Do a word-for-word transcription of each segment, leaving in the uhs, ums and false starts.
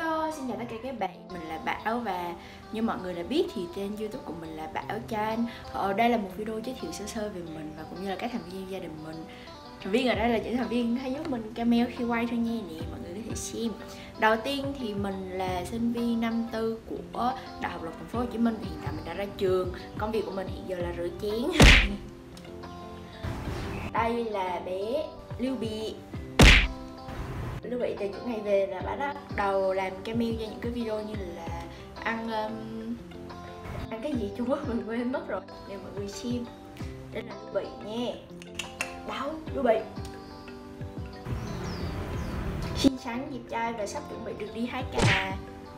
Hello, xin chào tất cả các bạn, mình là Bảo và như mọi người đã biết thì trên YouTube của mình là Bảo Chan. Ở đây là một video giới thiệu sơ sơ về mình và cũng như là các thành viên gia đình mình. Thành viên ở đây là những thành viên hay giúp mình cameo khi quay thôi nha nè, mọi người có thể xem. Đầu tiên thì mình là sinh viên năm tư của Đại học Luật Thành phố Hồ Chí Minh và hiện tại mình đã ra trường. Công việc của mình hiện giờ là rửa chén. Đây là bé Lưu Bị. Lưu Bị từ những ngày về là bà đã bắt đầu làm cameo cho những cái video như là ăn um, ăn cái gì Trung Quốc mình quên mất rồi, để mọi người xem. Đây là Lưu Bị nha. Đâu, Lưu Bị xinh xắn, đẹp trai và sắp chuẩn bị được đi hái cà.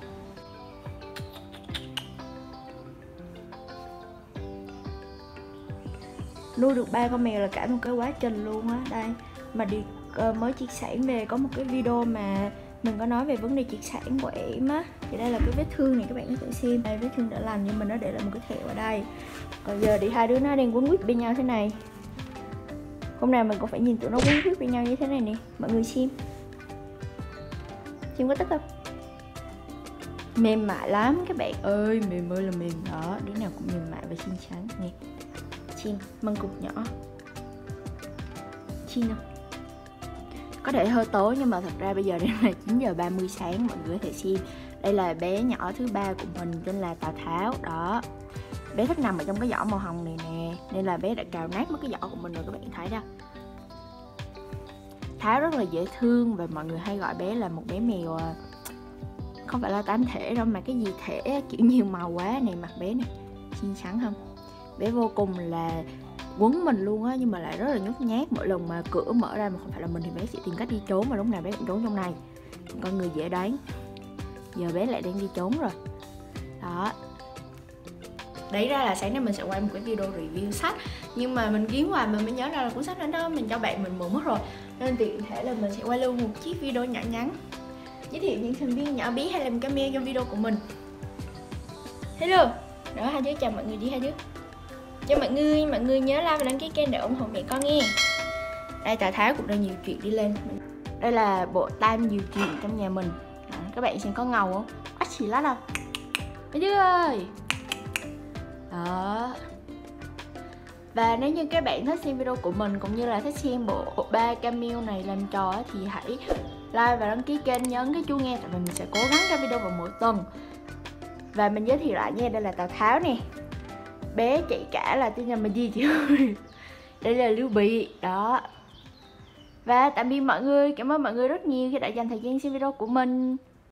Nuôi được ba con mèo là cả một cái quá trình luôn á. Đây mà đi uh, mới triệt sản về, có một cái video mà mình có nói về vấn đề triệt sản của em á, thì đây là cái vết thương này, các bạn có thể xem đây, vết thương đã lành nhưng mình nó để lại một cái thẹo ở đây. Còn giờ thì hai đứa nó đang quấn quýt bên nhau thế này, hôm nào mình cũng phải nhìn tụi nó quấn quýt bên nhau như thế này nè, mọi người xem xem có tức không? Mềm mại lắm các bạn ơi, mềm ơi là mềm đó, đứa nào cũng mềm mại và xinh xắn nè. Chim măng cụt nhỏ chim không? Có thể hơi tối nhưng mà thật ra bây giờ đang là chín giờ ba mươi sáng, mọi người có thể xem. Đây là bé nhỏ thứ ba của mình, tên là Tào Tháo đó. Bé thích nằm ở trong cái giỏ màu hồng này nè, nên là bé đã cào nát mất cái giỏ của mình rồi, các bạn thấy đó. Tháo rất là dễ thương và mọi người hay gọi bé là một bé mèo không phải là tám thể đâu mà cái gì thể, kiểu nhiều màu quá này, mặt bé này xinh xắn không? Bé vô cùng là quấn mình luôn á, nhưng mà lại rất là nhút nhát. Mỗi lần mà cửa mở ra mà không phải là mình thì bé sẽ tìm cách đi trốn, mà lúc nào bé cũng trốn trong này. Con người dễ đoán, giờ bé lại đang đi trốn rồi đó. Đấy ra là sáng nay mình sẽ quay một cái video review sách, nhưng mà mình kiếm hoài mình mới nhớ ra là cuốn sách đó, đó mình cho bạn mình mượn mất rồi, nên tiện thể là mình sẽ quay luôn một chiếc video nhỏ ngắn giới thiệu những thành viên nhỏ bé hay làm cameo trong video của mình. Hello đó, hai đứa chào mọi người đi, hai đứa cho mọi người, mọi người nhớ like và đăng ký kênh để ủng hộ mẹ con nghe. Đây Tào Tháo cũng đang nhiều chuyện đi lên. Đây là bộ tam nhiều chuyện trong nhà mình đó, các bạn xem có ngầu không? Quá xì lá đâu mấy đứa ơi đó. Và nếu như các bạn thích xem video của mình cũng như là thích xem bộ ba cameo này làm trò thì hãy like và đăng ký kênh, nhấn cái chuông nghe, tại mình sẽ cố gắng ra video vào mỗi tuần. Và mình giới thiệu lại nha, đây là Tào Tháo nè, bé chạy cả là tên là mình gì chứ. Đây là Lưu Bị đó. Và tạm biệt mọi người, cảm ơn mọi người rất nhiều khi đã dành thời gian xem video của mình.